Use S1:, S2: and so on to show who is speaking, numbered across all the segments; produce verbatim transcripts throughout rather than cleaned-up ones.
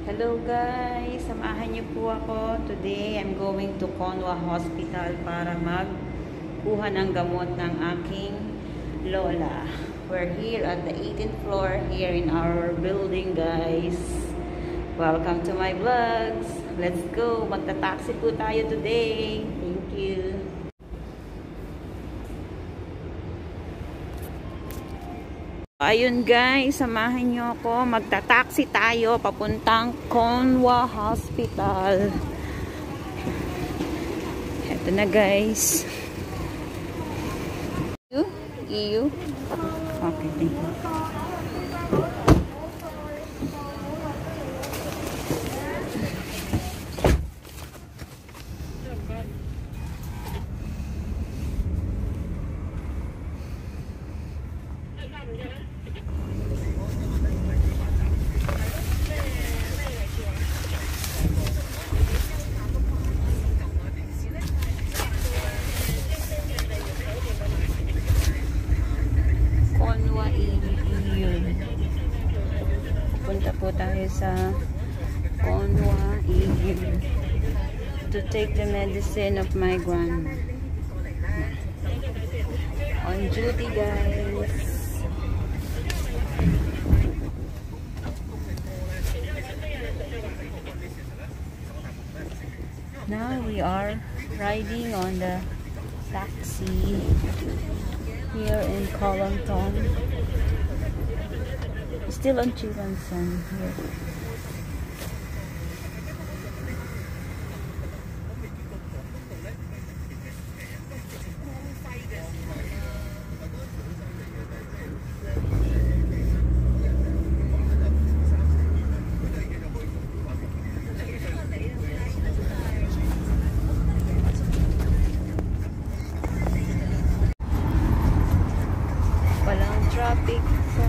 S1: Hello guys, samahan niyo po ako. Today, I'm going to Conwa Hospital para magkuha ng gamot ng aking lola. We're here at the eighteenth floor here in our building, guys. Welcome to my vlogs. Let's go. Magta-taxi po tayo today. Thank you. Ayun guys, samahan nyo ako. Magta-taxi tayo papuntang Conwa Hospital. Eto na guys. You? You? Okay, thank you. Punta po tayo sa Conwa to take the medicine of my grandma. On duty, guys. Now we are riding on the taxi here in Colanton. Still on Chiransan here. Walang traffic sa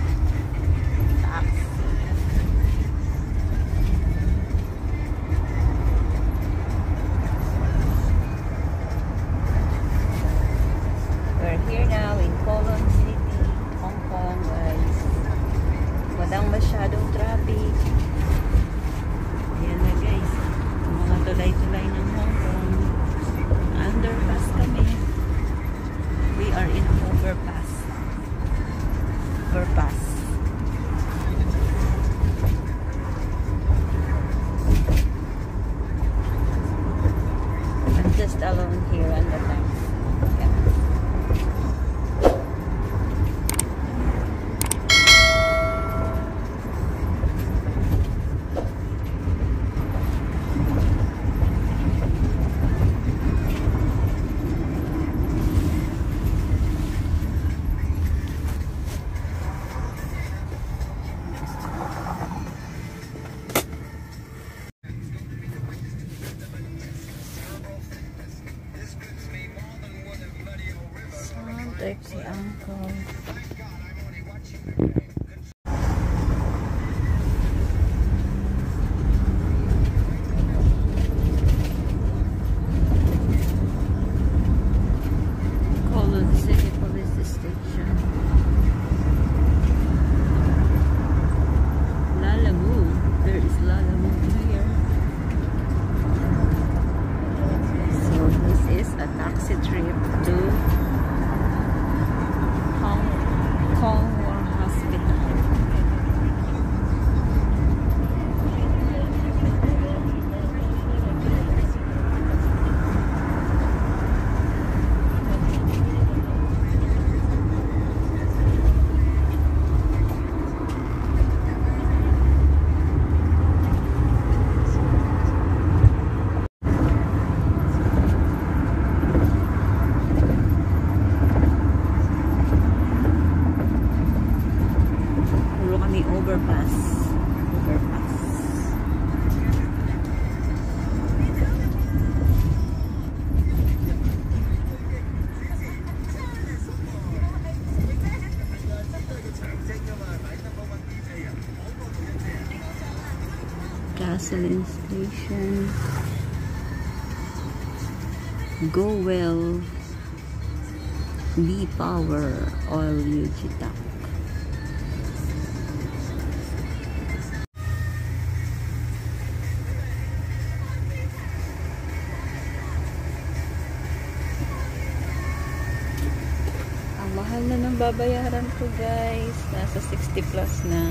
S1: here now in Colon City, Hong Kong, guys. Walang masyadong traffic. Ayan na guys, mga tulay-tulay ng Hong Kong. Underpass kami. We are in an overpass. Overpass. I'm just alone here on the taxi. Taxi uncle. Colon City Police Station. Lalamove. There is Lalamove here. So this is a taxi trip to Conwa Hospital. Overpass. Overpass. Gasoline station. Go Well. B-Power Oil U G tank. Mahal na ng babayaran ko, guys. Nasa sixty plus na.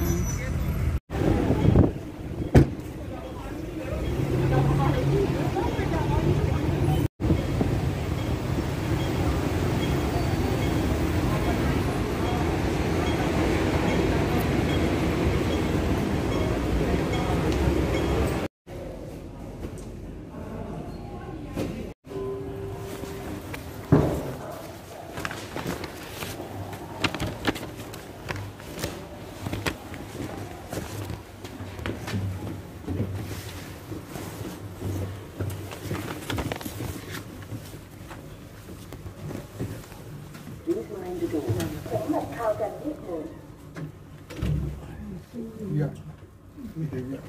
S2: Dạ, như thế vậy.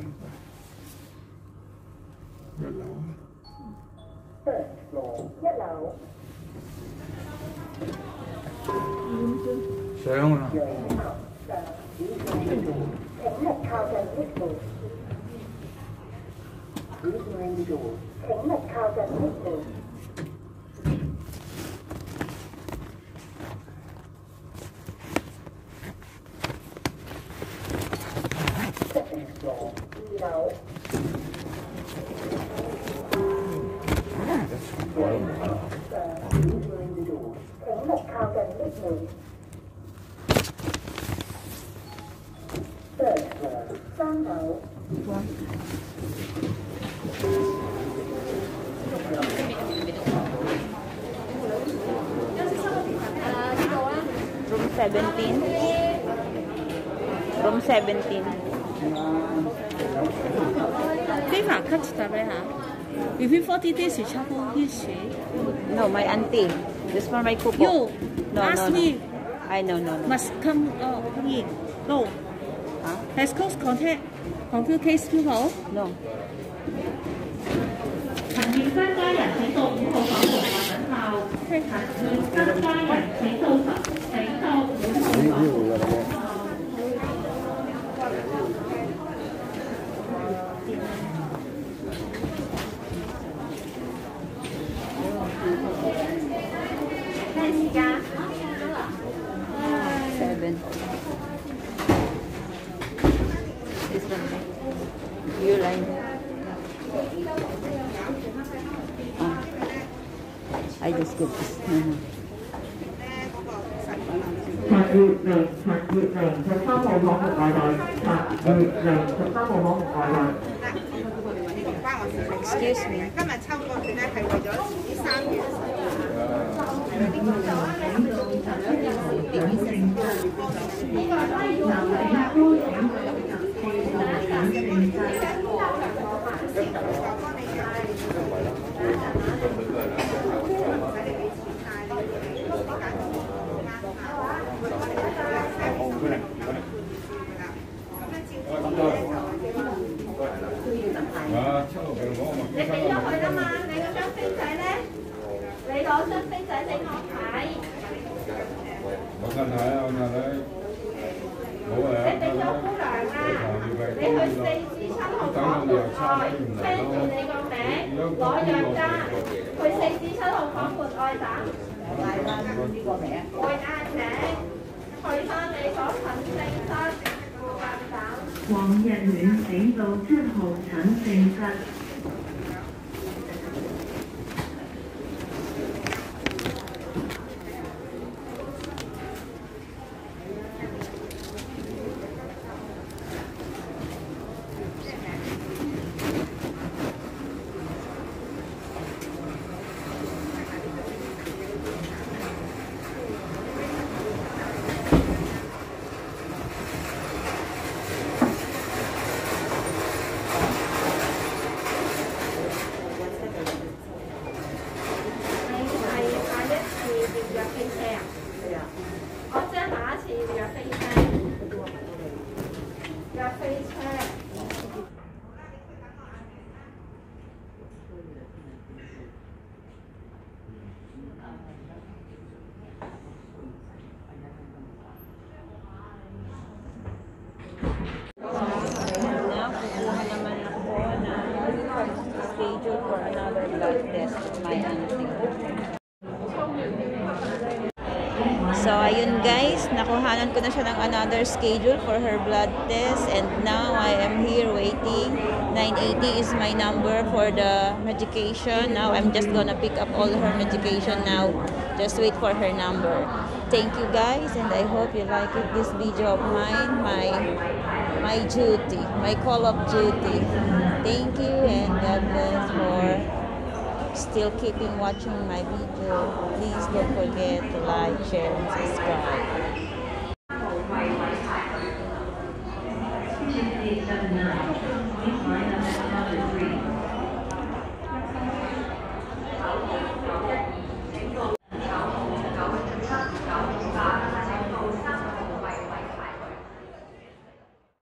S2: Rất là Sẽ không nào?
S1: Room seventeen. Room seventeen.
S3: 非法 cut 得咩嚇？Within forty days you travel history.
S1: No, my auntie. This for my kupo.
S3: You
S1: No,
S3: ask
S1: no, no.
S3: me
S1: I know, no, no.
S3: must come uh, in. No.
S1: Huh?
S3: Has close contact. Confuse case people.
S1: No.
S4: 陳面新家人請到五號房門外等候。陳面新家人請到十請到五號房門。咩時間？
S1: Seven. This one. You line. Ah. I just get this. Mm-hmm.
S4: 陳月玲，陳月玲，十三號房門外來。陳月玲，十三號房門外來。
S1: Excuse me.
S5: 今日抽過券咧係為咗遲啲三月。
S4: 你俾咗佢啦嘛？你嗰張飛仔咧，你攞張飛仔俾我睇。
S2: 我看睇啊，我看睇。好啊。
S4: 你俾咗姑娘啊，你去四至七號房門外，跟住你個名，攞藥單，去四至七號房門外等。呢個名？會嗌名，去翻你所診症室附近等。黃日苑四到七號診症室。
S1: For another blood test with my auntie. So, ayun nakuhanan ko na siya ng another schedule for her blood test, and now I am here waiting. nine eighty is my number for the medication. Now I'm just gonna pick up all her medication now. Just wait for her number. Thank you guys, and I hope you like it, this video of mine, my my duty, my call of duty. Thank you, and God bless for still keeping watching my video. Please don't forget to like, share, and subscribe.